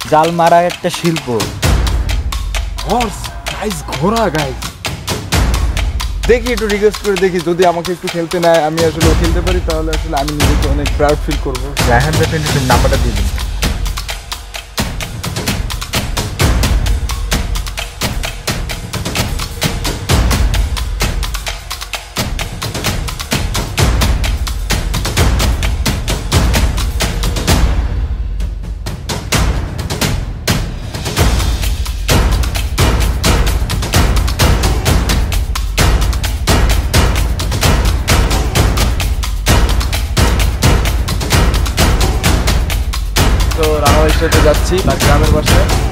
জাল মারা একটা শিল্প। হর্স গাইস, ঘোড়া গাইস। দেখি একটু রিকোয়েস্ট করে দেখি, যদি আমাকে একটু খেলতে নেয়, আমি আসলে খেলতে পারি, তাহলে আসলে আমি নিজেকে অনেক প্রাউড ফিল করবো। রায়হান ভাই নাম্বারটা দিয়ে দিন। তো রানা ভাইয়ের সাথে যাচ্ছি তার গ্রামের বাসায়।